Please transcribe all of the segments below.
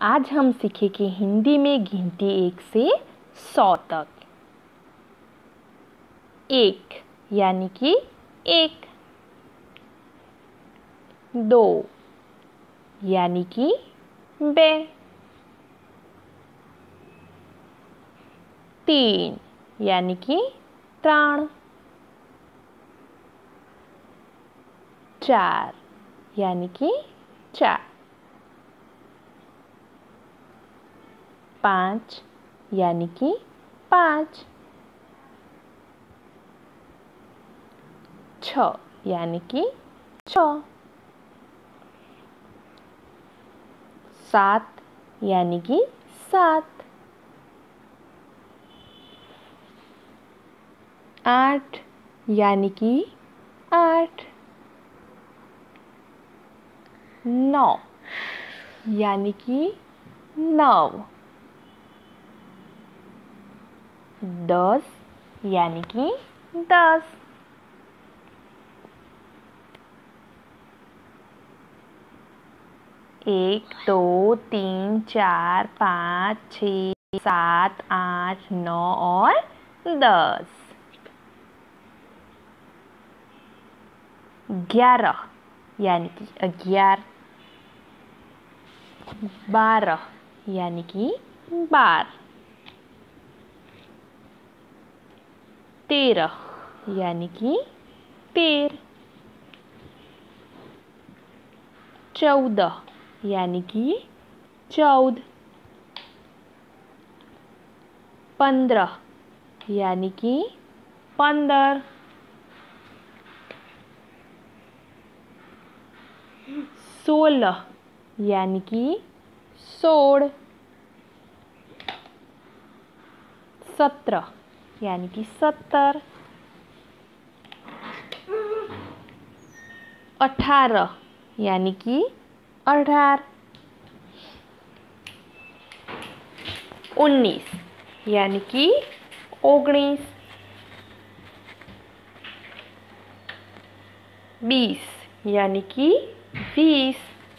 आज हम सीखेंगे हिंदी में गिनती 1 से 100 तक। 1 यानी कि 1, 2 यानी कि 2, 3 यानी कि 3, 4 यानी कि 4, 5 यानी कि 5, 6 यानी कि 6, 7 यानी कि 7, 8 यानी कि 8, 9 यानी कि 9, 10 यानी कि 10, 1 2 3 4 5 6 7 8 9 और 10, 11 यानी कि 11, 12 यानी कि 12, 13 यानी कि 13, 14 यानी कि 14, 15 यानी कि 15, 16 यानी कि 16, 17 यानी कि 17, 18 यानी कि 18, 19 यानी कि 19, 20 यानी कि 20,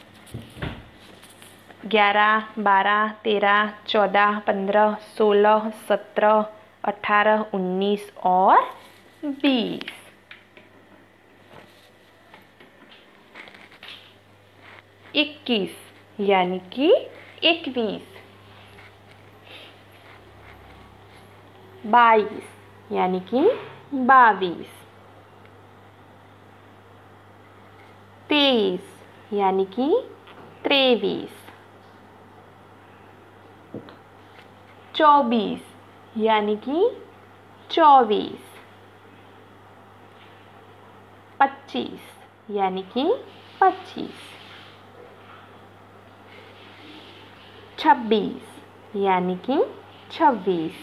11 12 13 14 15 16 17 18 19 और 20, 21 यानी कि 21, 22 यानी कि 22, 23 यानी कि 23, 24 यानी कि 24, 25 यानी कि 25, 26 यानी कि 26,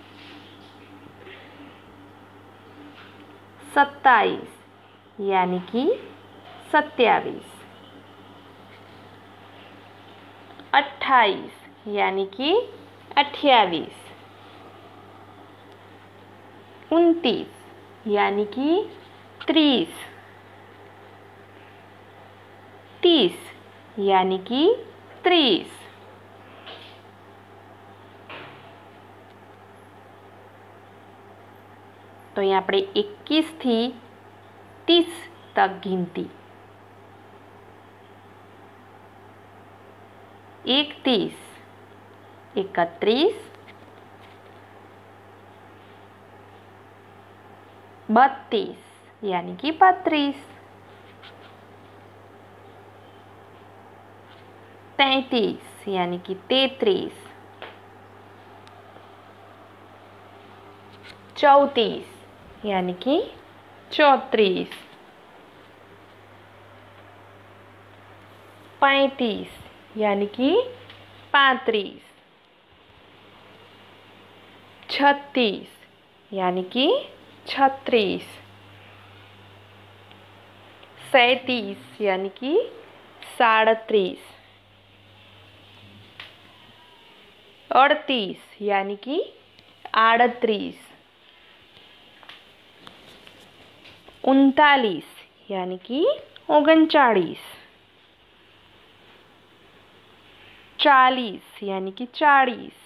27 यानी कि 27, 28 यानी कि 28, 29 यानी कि 30, 30 यानी कि 30, तो यहाँ આપણે 21 થી 30 तक गिनती 31, 31, 32 यानी कि 32, 33 यानी कि 33, 34 यानी कि 34, 35 यानी कि 35, 36 यानी कि 36, 37 यानी कि 37, 38 यानी कि 38, 39 यानी कि 39, 40 यानी कि 40।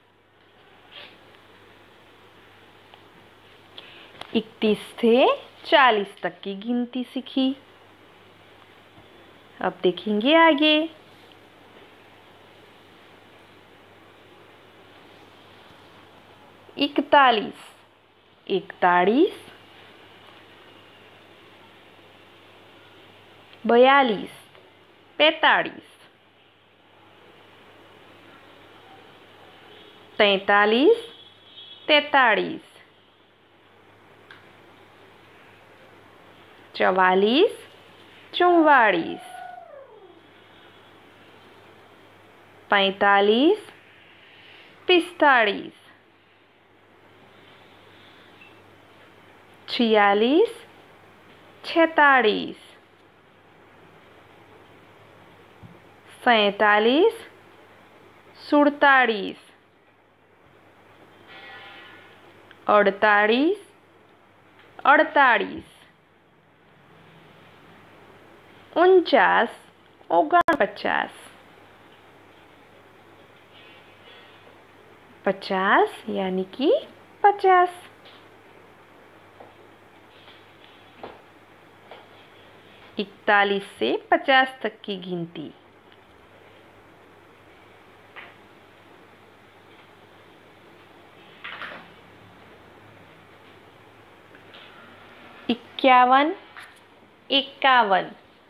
31 से 40 तक की गिनती सीखी। अब देखेंगे आगे। 41, 41, 42, 45, 43, 43, 44, 44, 45, 45, 46, 46, 47, 48, 48, 48, 49, 49, 50 यानी कि 50। 41 से 50 तक की गिनती। 51, 51,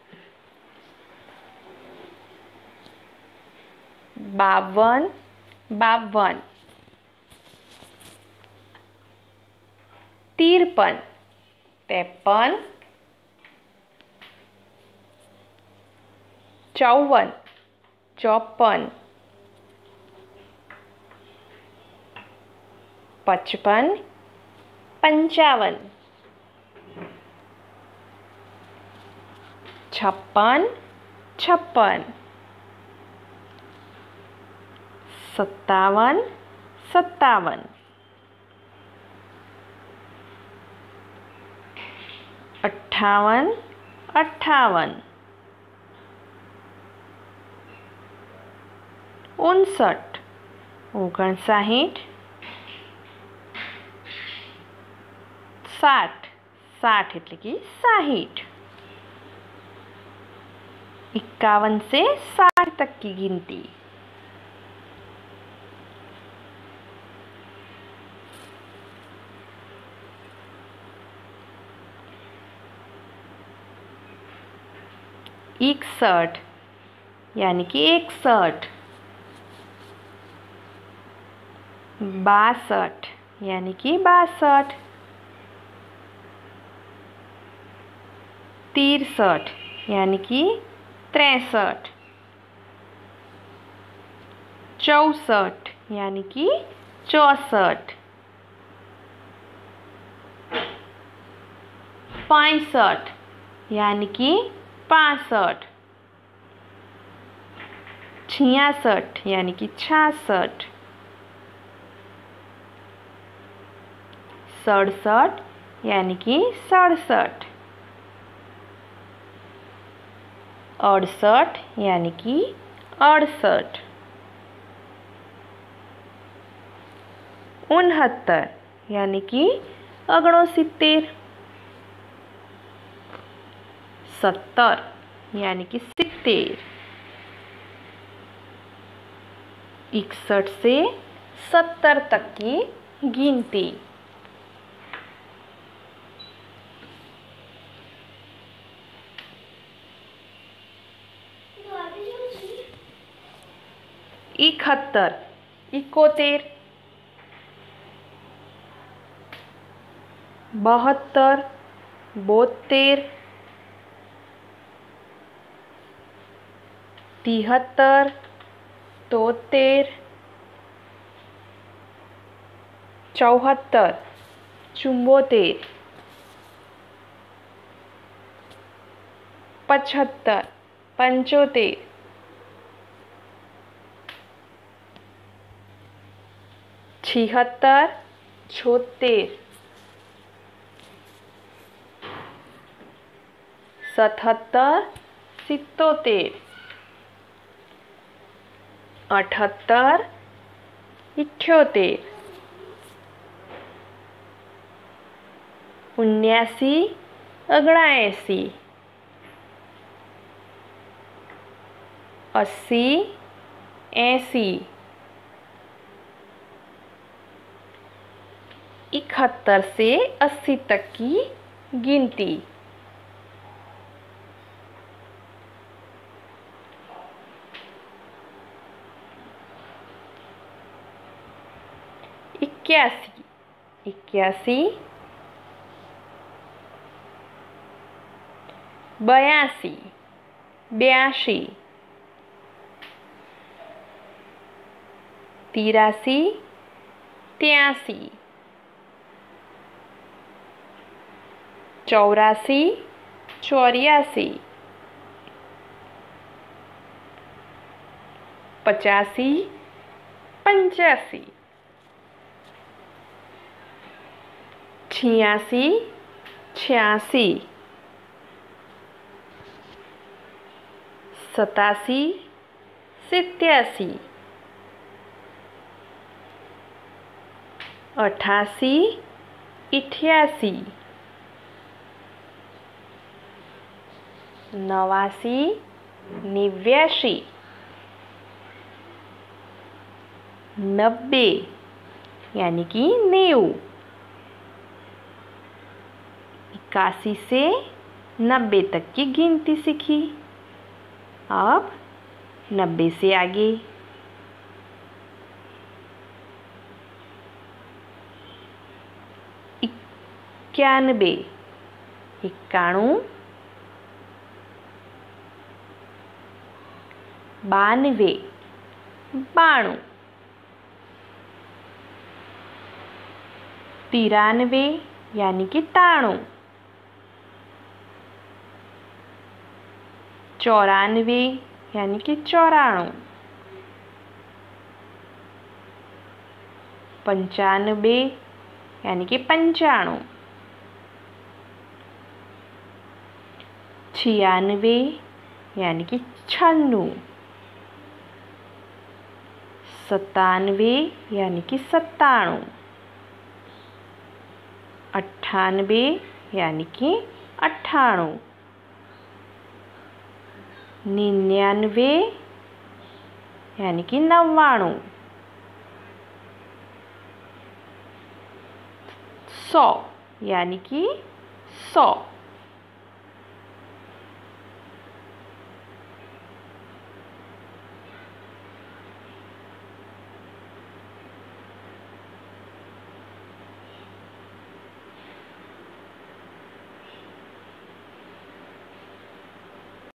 52, 52, 53, 53, 54, 54, 55, 55, 56, 56, 57, 57, 58, 58, 59, 59, 60, 60 એટલે કે 60। 51 से 60 तक की गिनती। 61 यानी कि 61। 62 यानी कि 62। 63 यानी कि 63। 64 यानी कि 64। 65 यानी कि 65। 66 यानी कि 66। 67 यानी कि 67। 68 यानी कि 68। 69 यानी कि 69। 70 यानी कि 70। 61 से 70 तक की गिनती। 71, 71। 72, 72। 73, 73। 74, 74। 75, 75। 76, 76। 77, 77। 78 78 79 79 80 80 71 से 80 तक की गिनती। 81 81 82 82 83 83 84 84 85 85 86 86 87 87 88 88 89 89 90 यानी कि 90। 81 से 90 तक की गिनती सीखी। अब 90 से आगे 91 91 92 92 93 यानी कि 93। 94 यानी कि 94। 95 यानी कि 95। 96 यानी कि 96। 97 यानी कि 97। 98 यानी कि 98। 99 यानी कि 99। 100 यानी कि 100।